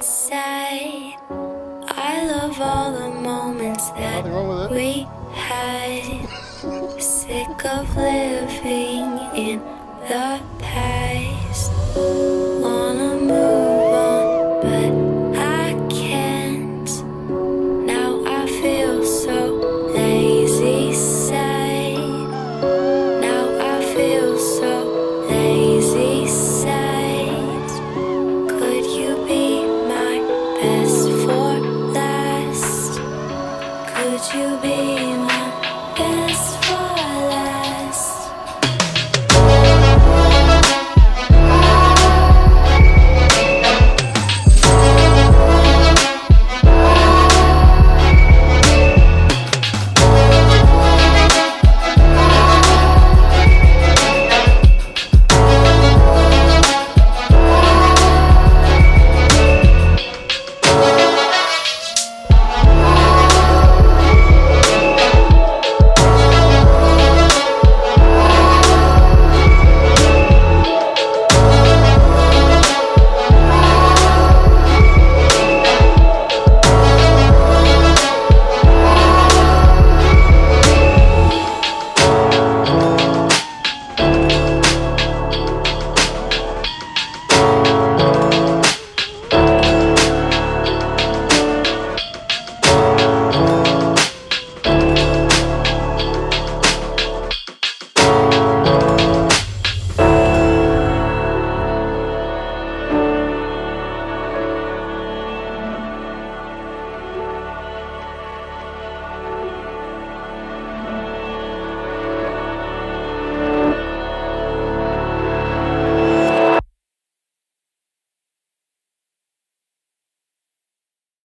inside. I love all the moments that we had. Sick of living in the past. Wanna move on, but I can't. Now I feel so lazy, sad. Now I feel so lazy, sad. Could you be my best for last? Could you be